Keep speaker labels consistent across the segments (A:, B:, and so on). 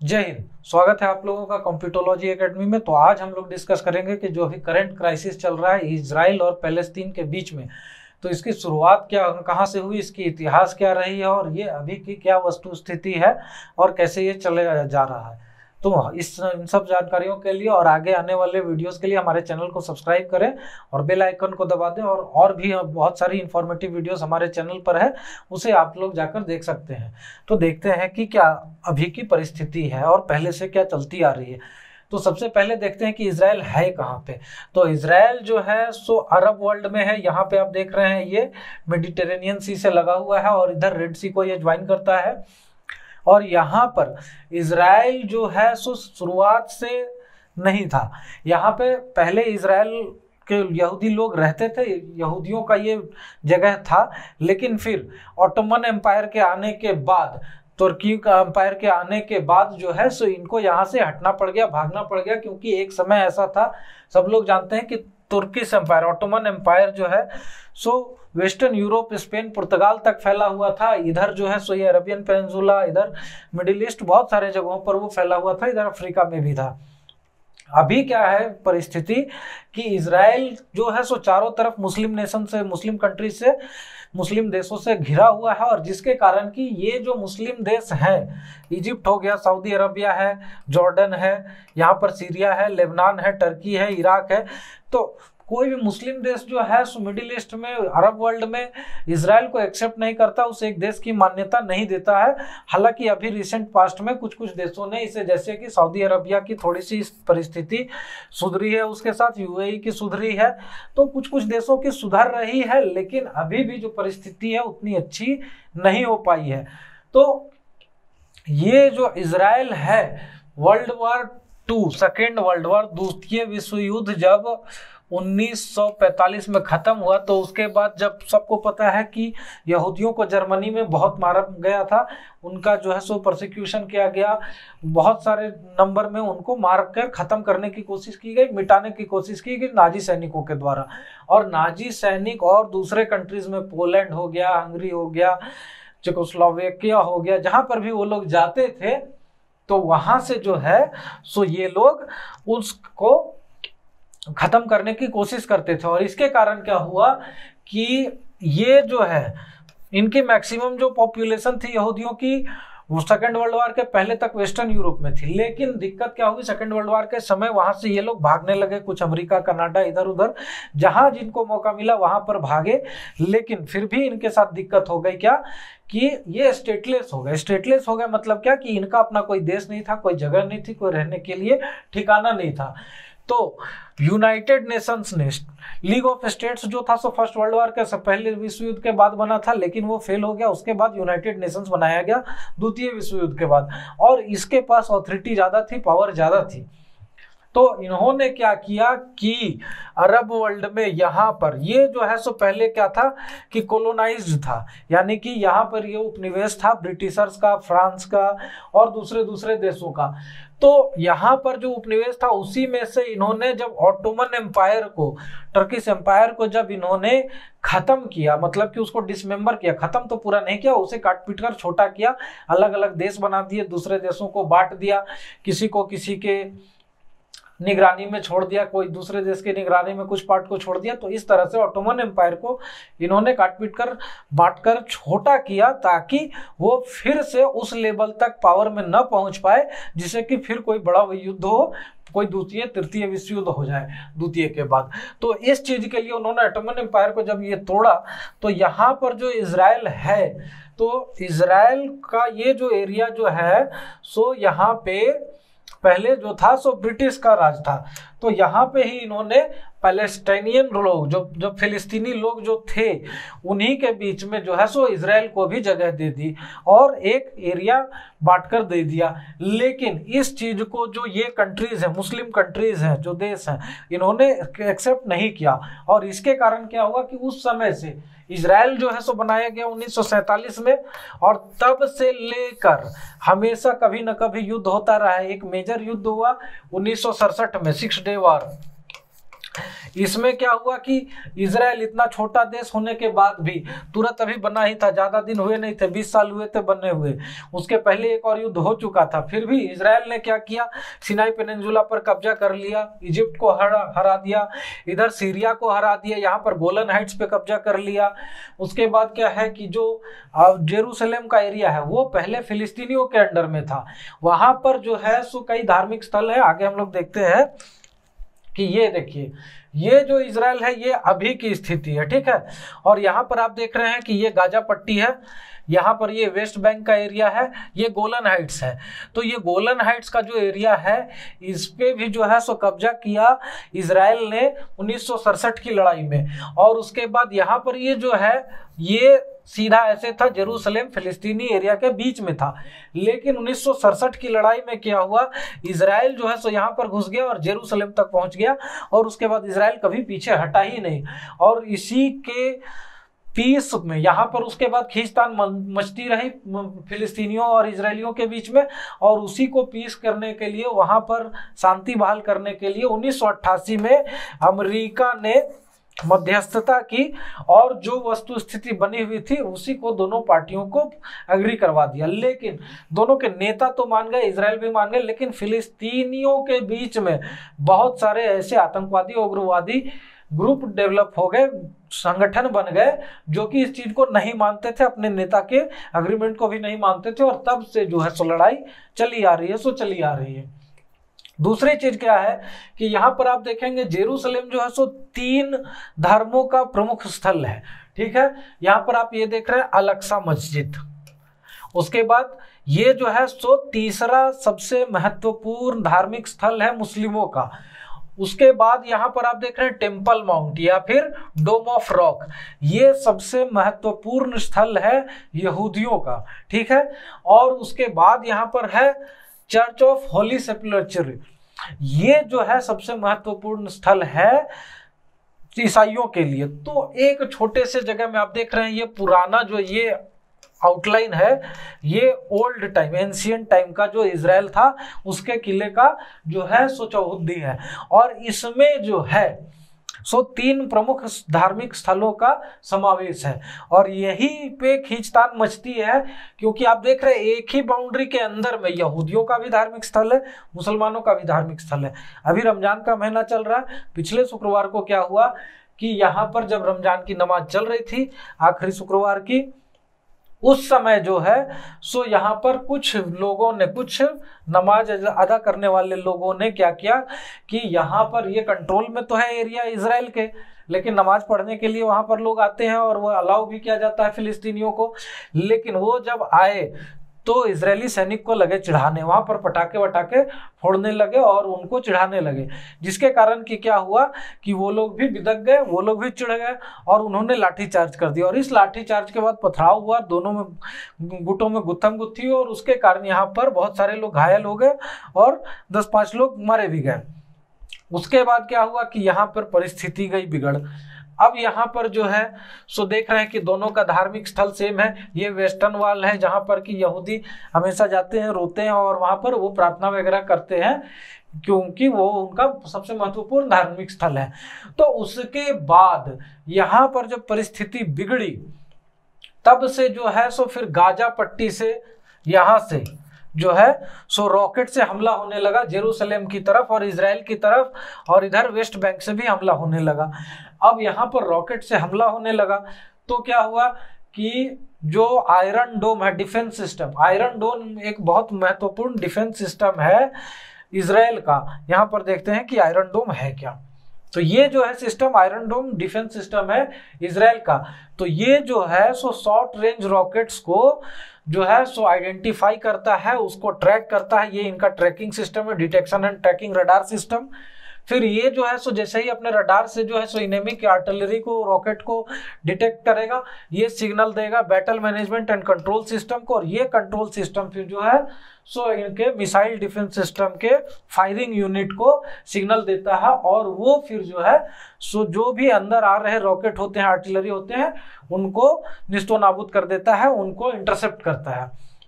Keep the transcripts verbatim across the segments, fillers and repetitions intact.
A: जय हिंद। स्वागत है आप लोगों का कंप्यूटरोलॉजी एकेडमी में। तो आज हम लोग डिस्कस करेंगे कि जो अभी करंट क्राइसिस चल रहा है इजराइल और पैलेस्तीन के बीच में, तो इसकी शुरुआत क्या कहाँ से हुई, इसकी इतिहास क्या रही है और ये अभी की क्या वस्तु स्थिति है और कैसे ये चले जा रहा है। तो इस इन सब जानकारियों के लिए और आगे आने वाले वीडियोस के लिए हमारे चैनल को सब्सक्राइब करें और बेल आइकन को दबा दें। और और भी बहुत सारी इंफॉर्मेटिव वीडियोस हमारे चैनल पर है, उसे आप लोग जाकर देख सकते हैं। तो देखते हैं कि क्या अभी की परिस्थिति है और पहले से क्या चलती आ रही है। तो सबसे पहले देखते हैं कि इजराइल है कहाँ पे। तो इजराइल जो है सो अरब वर्ल्ड में है। यहाँ पे आप देख रहे हैं ये मेडिटेरेनियन सी से लगा हुआ है और इधर रेड सी को ये ज्वाइन करता है। और यहाँ पर इजराइल जो है सो शुरुआत से नहीं था। यहाँ पे पहले इजराइल के यहूदी लोग रहते थे, यहूदियों का ये जगह था। लेकिन फिर ऑटोमन एम्पायर के आने के बाद, तुर्की का एम्पायर के आने के बाद जो है सो इनको यहाँ से हटना पड़ गया, भागना पड़ गया। क्योंकि एक समय ऐसा था, सब लोग जानते हैं कि तुर्किश एम्पायर, ऑटोमन एम्पायर जो है सो वेस्टर्न यूरोप, स्पेन, पुर्तगाल तक फैला हुआ था। इधर जो है सो ये अरबियन पेनिनसुला, इधर मिडिल ईस्ट, बहुत सारे जगहों पर वो फैला हुआ था। इधर अफ्रीका में भी था। अभी क्या है परिस्थिति कि इजराइल जो है सो चारों तरफ मुस्लिम नेशन से, मुस्लिम कंट्री से, मुस्लिम देशों से घिरा हुआ है। और जिसके कारण कि ये जो मुस्लिम देश हैं, इजिप्ट हो गया, सऊदी अरबिया है, जॉर्डन है, यहाँ पर सीरिया है, लेबनान है, टर्की है, इराक है। तो कोई भी मुस्लिम देश जो है सो मिडिल ईस्ट में, अरब वर्ल्ड में इजराइल को एक्सेप्ट नहीं करता, उस एक देश की मान्यता नहीं देता है। हालांकि अभी रिसेंट पास्ट में कुछ कुछ देशों ने इसे, जैसे कि सऊदी अरबिया की थोड़ी सी परिस्थिति सुधरी है, उसके साथ यूएई की सुधरी है, तो कुछ कुछ देशों की सुधर रही है। लेकिन अभी भी जो परिस्थिति है उतनी अच्छी नहीं हो पाई है। तो ये जो इजराइल है, World War two, second World War, द्वितीय विश्व युद्ध जब उन्नीस सौ पैंतालीस में खत्म हुआ, तो उसके बाद जब सबको पता है कि यहूदियों को जर्मनी में बहुत मारा गया था, उनका जो है सो प्रोसिक्यूशन किया गया, बहुत सारे नंबर में उनको मार कर खत्म करने की कोशिश की गई, मिटाने की कोशिश की गई नाजी सैनिकों के द्वारा। और नाजी सैनिक और दूसरे कंट्रीज में, पोलैंड हो गया, हंगरी हो गया, चेकोस्लोवाकिया हो गया, जहां पर भी वो लोग जाते थे तो वहां से जो है सो ये लोग उसको खत्म करने की कोशिश करते थे। और इसके कारण क्या हुआ कि ये जो है, इनकी मैक्सिमम जो पॉपुलेशन थी यहूदियों की, वो सेकेंड वर्ल्ड वॉर के पहले तक वेस्टर्न यूरोप में थी। लेकिन दिक्कत क्या हुई, सेकेंड वर्ल्ड वॉर के समय वहां से ये लोग भागने लगे, कुछ अमेरिका, कनाडा, इधर उधर जहां जिनको मौका मिला वहां पर भागे। लेकिन फिर भी इनके साथ दिक्कत हो गई, क्या कि ये स्टेटलेस हो गए। स्टेटलेस हो गए मतलब क्या कि इनका अपना कोई देश नहीं था, कोई जगह नहीं थी, कोई रहने के लिए ठिकाना नहीं था। तो यूनाइटेड नेशंस ने, लीग ऑफ स्टेट्स जो था सो फर्स्ट वर्ल्ड वॉर के पहले विश्व युद्ध के बाद बना था, लेकिन वो फेल हो गया। उसके बाद यूनाइटेड नेशंस बनाया गया द्वितीय विश्व युद्ध के बाद, और इसके पास ऑथोरिटी ज्यादा थी, पावर ज्यादा थी। तो इन्होंने क्या किया कि अरब वर्ल्ड में यहाँ पर ये जो है सो पहले क्या था कि कोलोनाइज्ड था, यानी कि यहाँ पर ये उपनिवेश था ब्रिटिशर्स का, फ्रांस का और दूसरे दूसरे देशों का। तो यहाँ पर जो उपनिवेश था उसी में से इन्होंने जब ऑटोमन एम्पायर को, टर्किश एम्पायर को जब इन्होंने खत्म किया, मतलब कि उसको डिसमेंबर किया, खत्म तो पूरा नहीं किया, उसे काट पीट कर छोटा किया, अलग अलग देश बना दिए, दूसरे देशों को बांट दिया, किसी को किसी के निगरानी में छोड़ दिया, कोई दूसरे देश के निगरानी में कुछ पार्ट को छोड़ दिया। तो इस तरह से ऑटोमन एम्पायर को इन्होंने काट पीट कर, बांट कर छोटा किया, ताकि वो फिर से उस लेवल तक पावर में न पहुंच पाए जिससे कि फिर कोई बड़ा युद्ध हो, कोई द्वितीय तृतीय विश्व युद्ध हो जाए द्वितीय के बाद। तो इस चीज के लिए उन्होंने ऑटोमन एम्पायर को जब ये तोड़ा, तो यहाँ पर जो इजराइल है, तो इजराइल का ये जो एरिया जो है सो यहाँ पे पहले जो था सो ब्रिटिश का राज था। तो यहाँ पे ही इन्होंने पैलेस्टाइनियन लोग, जो जो फिलिस्तीनी लोग जो थे, उन्हीं के बीच में जो है सो इजराइल को भी जगह दे दी और एक एरिया बांटकर दे दिया। लेकिन इस चीज को जो ये कंट्रीज हैं, मुस्लिम कंट्रीज हैं, जो देश हैं, इन्होंने एक्सेप्ट नहीं किया। और इसके कारण क्या हुआ कि उस समय से इजराइल जो है सो बनाया गया उन्नीस सौ सैंतालीस में, और तब से लेकर हमेशा कभी न कभी युद्ध होता रहा है। एक मेजर युद्ध हुआ उन्नीस सौ सड़सठ में, सिक्स डे वॉर, इसमें क्या हुआ कि इजराइल इतना छोटा देश होने के बाद भी, तुरंत अभी बना ही था, ज्यादा दिन हुए नहीं थे, बीस साल हुए थे बने हुए, उसके पहले एक और युद्ध हो चुका था, फिर भी इजराइल ने क्या किया, सिनाई पेनिनसुला पर कब्जा कर लिया, इजिप्ट को हरा हरा दिया, इधर सीरिया को हरा दिया, यहाँ पर गोलन हाइट्स पे कब्जा कर लिया। उसके बाद क्या है कि जो जेरूसलम का एरिया है वो पहले फिलिस्तीनियों के अंडर में था, वहां पर जो है सो कई धार्मिक स्थल है। आगे हम लोग देखते हैं कि ये देखिए, ये जो इजराइल है ये अभी की स्थिति है, ठीक है। और यहाँ पर आप देख रहे हैं कि ये गाजा पट्टी है, यहाँ पर ये वेस्ट बैंक का एरिया है, ये गोलन हाइट्स है। तो ये गोलन हाइट्स का जो एरिया है इस पे भी जो है सो कब्जा किया इजराइल ने उन्नीस सौ सड़सठ की लड़ाई में। और उसके बाद यहाँ पर ये जो है ये सीधा ऐसे था, जेरूसलम फिलिस्तीनी एरिया के बीच में था, लेकिन उन्नीस सौ सड़सठ की लड़ाई में क्या हुआ, इजराइल जो है सो यहाँ पर घुस गया और जेरूसलम तक पहुंच गया, और उसके बाद इजराइल कभी पीछे हटा ही नहीं। और इसी के पीस में यहाँ पर उसके बाद खींचतान मचती रही फिलिस्तीनियों और इजरायलियों के बीच में, और उसी को पीस करने के लिए, वहाँ पर शांति बहाल करने के लिए उन्नीस सौ अट्ठासी में अमेरिका ने मध्यस्थता की, और जो वस्तु स्थिति बनी हुई थी उसी को दोनों पार्टियों को अग्री करवा दिया। लेकिन दोनों के नेता तो मान गए, इजराइल भी मान गए, लेकिन फिलिस्तीनियों के बीच में बहुत सारे ऐसे आतंकवादी उग्रवादी ग्रुप डेवलप हो गए, संगठन बन गए, जो कि इस चीज को नहीं मानते थे, अपने नेता के अग्रीमेंट को भी नहीं मानते थे, और तब से जो है सो लड़ाई चली आ रही है सो चली आ रही है। दूसरी चीज क्या है कि यहाँ पर आप देखेंगे जेरूसलम जो है सो तीन धर्मों का प्रमुख स्थल है, ठीक है। यहाँ पर आप ये देख रहे हैं अल-अक्सा मस्जिद, उसके बाद ये जो है सो तीसरा सबसे महत्वपूर्ण धार्मिक स्थल है मुस्लिमों का। उसके बाद यहाँ पर आप देख रहे हैं टेम्पल माउंट या फिर डोम ऑफ रॉक, ये सबसे महत्वपूर्ण स्थल है यहूदियों का, ठीक है। और उसके बाद यहाँ पर है चर्च ऑफ होली सेपल्चर, ये जो है सबसे महत्वपूर्ण स्थल है ईसाइयों के लिए। तो एक छोटे से जगह में आप देख रहे हैं ये पुराना जो ये आउटलाइन है, ये ओल्ड टाइम एंशियंट टाइम का जो इजराइल था उसके किले का जो है सो चौहद्दी है। और इसमें जो है सो तीन प्रमुख धार्मिक स्थलों का समावेश है, और यही पे खींचतान मचती है, क्योंकि आप देख रहे हैं एक ही बाउंड्री के अंदर में यहूदियों का भी धार्मिक स्थल है, मुसलमानों का भी धार्मिक स्थल है। अभी रमजान का महीना चल रहा है, पिछले शुक्रवार को क्या हुआ कि यहाँ पर जब रमजान की नमाज चल रही थी आखिरी शुक्रवार की, उस समय जो है सो यहाँ पर कुछ लोगों ने, कुछ नमाज अदा करने वाले लोगों ने क्या किया कि यहाँ पर ये कंट्रोल में तो है एरिया इजराइल के, लेकिन नमाज पढ़ने के लिए वहाँ पर लोग आते हैं और वो अलाउ भी किया जाता है फिलिस्तीनियों को। लेकिन वो जब आए तो इजरायली सैनिक को लगे चिढ़ाने, वहाँ पर पटाखे वटाखे फोड़ने लगे और उनको चिढ़ाने लगे, जिसके कारण कि क्या हुआ कि वो लोग भी बिदक गए, वो लोग भी चिढ़ गए और उन्होंने लाठी चार्ज कर दिया। और इस लाठी चार्ज के बाद पथराव हुआ, दोनों में गुटों में गुत्थम गुत्थी, और उसके कारण यहाँ पर बहुत सारे लोग घायल हो गए और दस पाँच लोग मारे भी गए। उसके बाद क्या हुआ कि यहाँ पर परिस्थिति गई बिगड़। अब यहाँ पर जो है सो देख रहे हैं कि दोनों का धार्मिक स्थल सेम है। ये वेस्टर्न वॉल है जहाँ पर कि यहूदी हमेशा जाते हैं, रोते हैं और वहाँ पर वो प्रार्थना वगैरह करते हैं, क्योंकि वो उनका सबसे महत्वपूर्ण धार्मिक स्थल है। तो उसके बाद यहाँ पर जब परिस्थिति बिगड़ी तब से जो है सो फिर गाजा पट्टी से यहाँ से जो है सो रॉकेट से हमला होने लगा जेरूसलम की तरफ और इजराइल की तरफ, और इधर वेस्ट बैंक से भी हमला होने लगा। अब यहाँ पर रॉकेट से हमला होने लगा तो क्या हुआ कि जो आयरन डोम है डिफेंस सिस्टम, आयरन डोम एक बहुत महत्वपूर्ण डिफेंस सिस्टम है इजराइल का। यहाँ पर देखते हैं कि आयरन डोम है क्या। तो ये जो है system Iron Dome defence system है इजराइल का। तो ये जो है सो शॉर्ट रेंज रॉकेट्स को जो है सो आइडेंटिफाई करता है, उसको ट्रैक करता है। ये इनका ट्रैकिंग सिस्टम है, detection and tracking radar system. फिर ये जो है सो जैसे ही अपने रडार से जो है सो इनेमी की आर्टिलरी को, रॉकेट को डिटेक्ट करेगा, ये सिग्नल देगा battle management and control system को, और ये कंट्रोल सिस्टम फिर जो है सो इनके मिसाइल डिफेंस सिस्टम के फायरिंग यूनिट को सिग्नल देता है, और वो फिर जो है सो जो भी अंदर आ रहे रॉकेट होते हैं, आर्टिलरी होते हैं, उनको निस्तो नाबूद कर देता है, उनको इंटरसेप्ट करता है।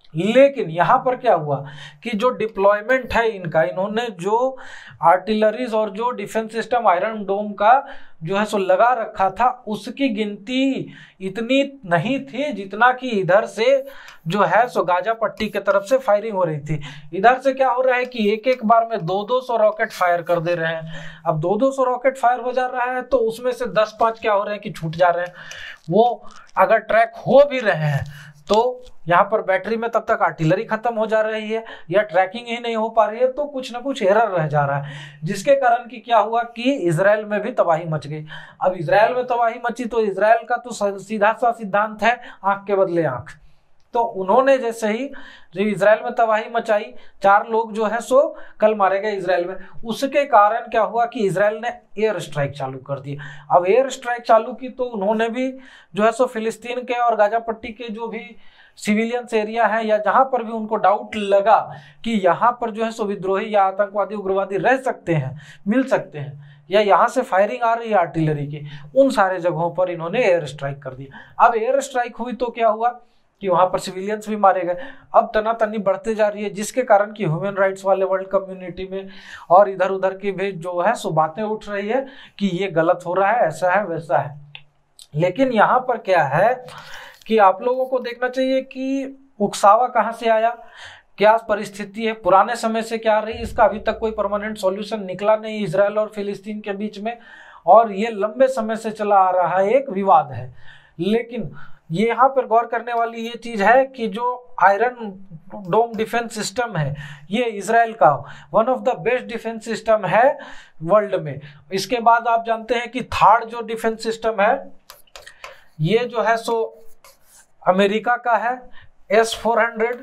A: लेकिन यहाँ पर क्या हुआ कि जो डिप्लॉयमेंट है इनका, इन्होंने जो आर्टिलरीज और जो डिफेंस सिस्टम आयरन डोम का जो है सो लगा रखा था, उसकी गिनती इतनी नहीं थी जितना कि इधर से जो है सो गाजा पट्टी की तरफ से फायरिंग हो रही थी। इधर से क्या हो रहा है कि एक एक बार में दो दो सौ रॉकेट फायर कर दे रहे हैं। अब दो दो सौ रॉकेट फायर हो जा रहा है तो उसमें से दस पाँच क्या हो रहे हैं कि छूट जा रहे हैं। वो अगर ट्रैक हो भी रहे हैं तो यहाँ पर बैटरी में तब तक आर्टिलरी खत्म हो जा रही है या ट्रैकिंग ही नहीं हो पा रही है, तो कुछ ना कुछ एरर रह जा रहा है, जिसके कारण कि क्या हुआ कि इजराइल में भी तबाही मच गई। अब इजराइल में तबाही मची तो इजराइल का तो सीधा सा सिद्धांत है आंख के बदले आंख। तो उन्होंने जैसे ही जो इजराइल में तबाही मचाई, चार लोग जो है सो कल मारे गए इजराइल में, उसके कारण क्या हुआ कि इजराइल ने एयर स्ट्राइक चालू कर दी। अब एयर स्ट्राइक चालू की तो उन्होंने भी जो है सो फिलिस्तीन के और गाजा पट्टी के जो भी सिविलियंस एरिया है या जहां पर भी उनको डाउट लगा कि यहाँ पर जो है सो विद्रोही या आतंकवादी उग्रवादी रह सकते हैं, मिल सकते हैं, या यहाँ से फायरिंग आ रही है आर्टिलरी की, उन सारे जगहों पर इन्होंने एयर स्ट्राइक कर दिया। अब एयर स्ट्राइक हुई तो क्या हुआ कि वहां पर सिविलियंस भी मारे गए। अब तनातनी बढ़ते जा रही है, जिसके कारण कि ह्यूमन राइट्स वाले वर्ल्ड कम्युनिटी में और इधर उधर की भी जो है सो बातें उठ रही है कि ये गलत हो रहा है, ऐसा है वैसा है। लेकिन यहाँ पर क्या है कि आप लोगों को देखना चाहिए कि उकसावा कहाँ से आया, क्या परिस्थिति है, पुराने समय से क्या रही, इसका अभी तक कोई परमानेंट सॉल्यूशन निकला नहीं इजराइल और फिलिस्तीन के बीच में, और ये लंबे समय से चला आ रहा एक विवाद है। लेकिन ये यहाँ पर गौर करने वाली ये चीज है कि जो आयरन डोम डिफेंस सिस्टम है ये इजराइल का one of the best defence system है वर्ल्ड में। इसके बाद आप जानते हैं कि थर्ड जो डिफेंस सिस्टम है ये जो है सो अमेरिका का है, एस फोर हंड्रेड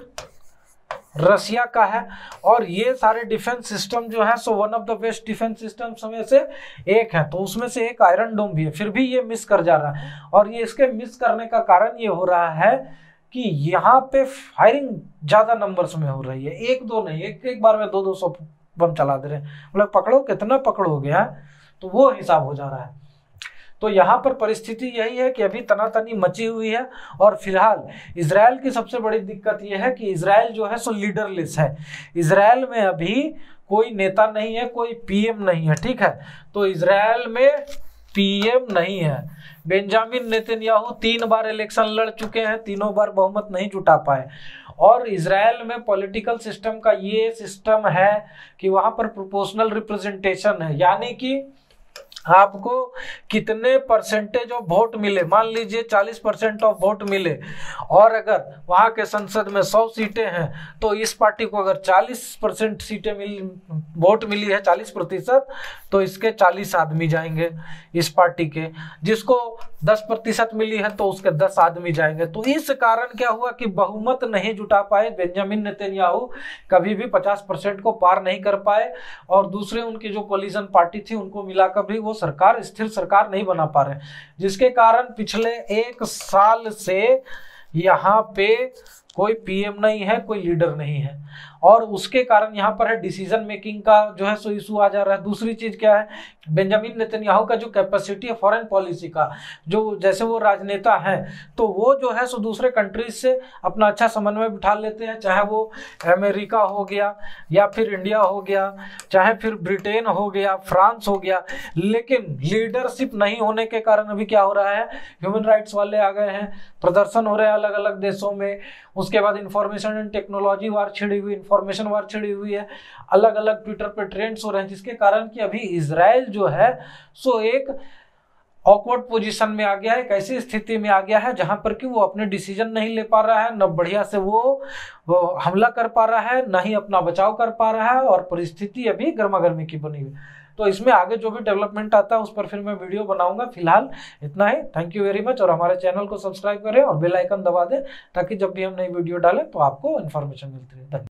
A: रसिया का है, और ये सारे डिफेंस सिस्टम जो है सो one of the best defence systems में से एक है। तो उसमें से एक आयरन डोम भी है, फिर भी ये मिस कर जा रहा है। और ये इसके मिस करने का कारण ये हो रहा है कि यहाँ पे फायरिंग ज्यादा नंबर्स में हो रही है, एक दो नहीं, एक एक बार में दो दो सौ बम चला दे रहे हैं, मतलब पकड़ो कितना पकड़ोगे है, तो वो हिसाब हो जा रहा है। तो यहाँ पर परिस्थिति यही है कि अभी तनातनी मची हुई है, और फिलहाल इजराइल की सबसे बड़ी दिक्कत यह है कि इजराइल जो है सो लीडरलेस है। इजराइल में अभी कोई नेता नहीं है, कोई पीएम नहीं है, ठीक है। तो इजराइल में पीएम नहीं है। बेंजामिन नेतन्याहू तीन बार इलेक्शन लड़ चुके हैं, तीनों बार बहुमत नहीं जुटा पाए। और इजराइल में पॉलिटिकल सिस्टम का ये सिस्टम है कि वहां पर प्रोपोर्शनल रिप्रेजेंटेशन है, यानी कि आपको कितने परसेंटेज ऑफ वोट मिले, मान लीजिए चालीस परसेंट ऑफ वोट मिले, और अगर वहां के संसद में सौ सीटें हैं तो इस पार्टी को अगर चालीस परसेंट सीटें मिल वोट मिली है, चालीस प्रतिशत, तो इसके चालीस आदमी जाएंगे इस पार्टी के। जिसको दस प्रतिशत मिली है तो उसके दस आदमी जाएंगे। तो इस कारण क्या हुआ कि बहुमत नहीं जुटा पाए, बेंजामिन नेतन्याहू कभी भी पचास परसेंट को पार नहीं कर पाए, और दूसरे उनकी जो कोलिजन पार्टी थी उनको मिलाकर भी वो सरकार स्थिर सरकार नहीं बना पा रहे, जिसके कारण पिछले एक साल से यहाँ पे कोई पीएम नहीं है, कोई लीडर नहीं है, और उसके कारण यहाँ पर है डिसीजन मेकिंग का जो है सो इशू आ जा रहा है। दूसरी चीज क्या है, बेंजामिन नेतन्याहू का जो कैपेसिटी है फॉरेन पॉलिसी का, जो जैसे वो राजनेता हैं तो वो जो है सो दूसरे कंट्रीज से अपना अच्छा समन्वय बिठा लेते हैं, चाहे वो अमेरिका हो गया या फिर इंडिया हो गया, चाहे फिर ब्रिटेन हो गया, फ्रांस हो गया। लेकिन लीडरशिप नहीं होने के कारण अभी क्या हो रहा है, ह्यूमन राइट्स वाले आ गए हैं, प्रदर्शन हो रहे हैं अलग अलग देशों में। उसके बाद इंफॉर्मेशन एंड टेक्नोलॉजी वार छिड़ी हुई, इंफॉर्मेशन वार छिड़ी हुई है, अलग अलग ट्विटर पे ट्रेंड्स हो रहे हैं, जिसके कारण कि अभी इजराइल जो है सो एक ऑकवर्ड पोजीशन में आ गया है, एक ऐसी स्थिति में आ गया है जहां पर कि वो अपने डिसीजन नहीं ले पा रहा है, न बढ़िया से वो, वो हमला कर पा रहा है, न ही अपना बचाव कर पा रहा है, और परिस्थिति अभी गर्मा गर्मी की बनी हुई। तो इसमें आगे जो भी डेवलपमेंट आता है उस पर फिर मैं वीडियो बनाऊंगा। फिलहाल इतना ही, थैंक यू वेरी मच, और हमारे चैनल को सब्सक्राइब करें और बेल आइकन दबा दें ताकि जब भी हम नई वीडियो डालें तो आपको इन्फॉर्मेशन मिलती रहे। धन्यवाद।